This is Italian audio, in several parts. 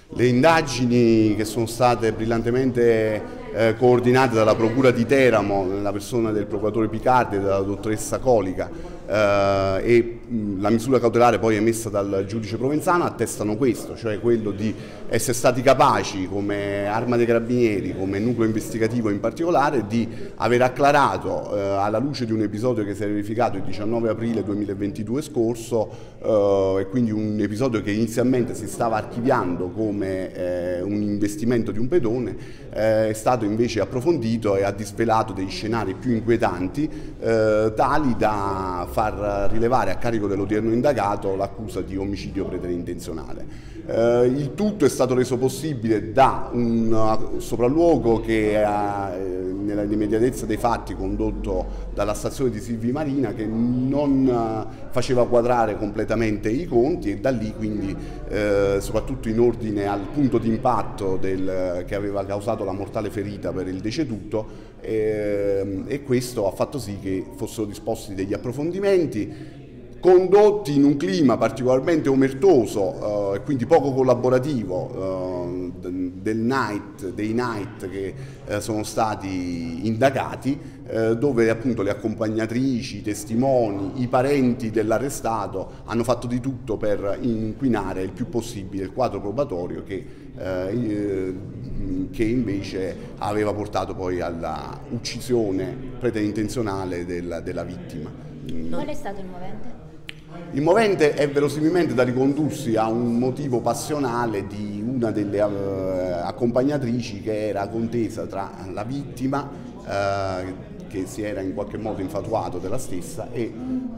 Le indagini che sono state brillantemente coordinate dalla Procura di Teramo, nella persona del procuratore Picardi e della dottoressa Colica, e la misura cautelare poi emessa dal giudice Provenzano attestano questo, cioè quello di essere stati capaci come Arma dei Carabinieri, come nucleo investigativo in particolare, di aver acclarato alla luce di un episodio che si è verificato il 19 aprile 2022 scorso, e quindi un episodio che inizialmente si stava archiviando come un investimento di un pedone, è stato invece approfondito e ha disvelato degli scenari più inquietanti, tali da far rilevare a carico dell'odierno indagato l'accusa di omicidio preterintenzionale. Il tutto è stato reso possibile da un sopralluogo che nell'immediatezza dei fatti condotto dalla stazione di Silvi Marina, che non faceva quadrare completamente i conti, e da lì quindi soprattutto in ordine al punto di impatto che aveva causato la mortale ferita per il deceduto, e questo ha fatto sì che fossero disposti degli approfondimenti condotti in un clima particolarmente omertoso e quindi poco collaborativo dei night che sono stati indagati, dove appunto le accompagnatrici, i testimoni, i parenti dell'arrestato hanno fatto di tutto per inquinare il più possibile il quadro probatorio che invece aveva portato poi alla uccisione preterintenzionale della vittima. Qual è stato il movente? Il movente è verosimilmente da ricondursi a un motivo passionale di una delle accompagnatrici, che era contesa tra la vittima, che si era in qualche modo infatuato della stessa, e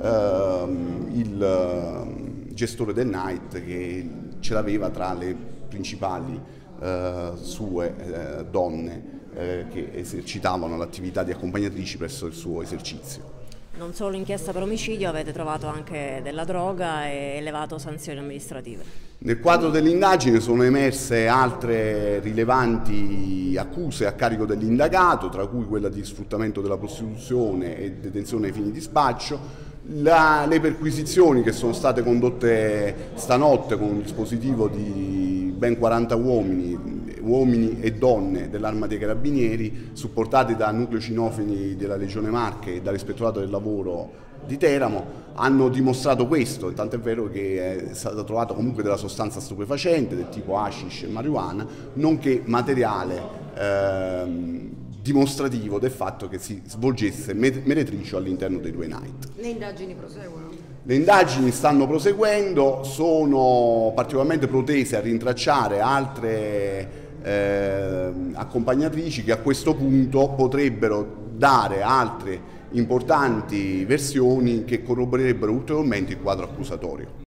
il gestore del night, che ce l'aveva tra le principali sue donne che esercitavano l'attività di accompagnatrici presso il suo esercizio. Non solo inchiesta per omicidio, avete trovato anche della droga e elevato sanzioni amministrative. Nel quadro dell'indagine sono emerse altre rilevanti accuse a carico dell'indagato, tra cui quella di sfruttamento della prostituzione e detenzione ai fini di spaccio. Le perquisizioni che sono state condotte stanotte con un dispositivo di ben 40 uomini e donne dell'Arma dei Carabinieri, supportati da nuclei cinofini della Regione Marche e dall'Ispettorato del Lavoro di Teramo, hanno dimostrato questo, tant'è vero che è stata trovata comunque della sostanza stupefacente del tipo hashish e marijuana, nonché materiale dimostrativo del fatto che si svolgesse meretricio all'interno dei due night. Le indagini proseguono? Le indagini stanno proseguendo, sono particolarmente protese a rintracciare altre accompagnatrici che a questo punto potrebbero dare altre importanti versioni che corroborerebbero ulteriormente il quadro accusatorio.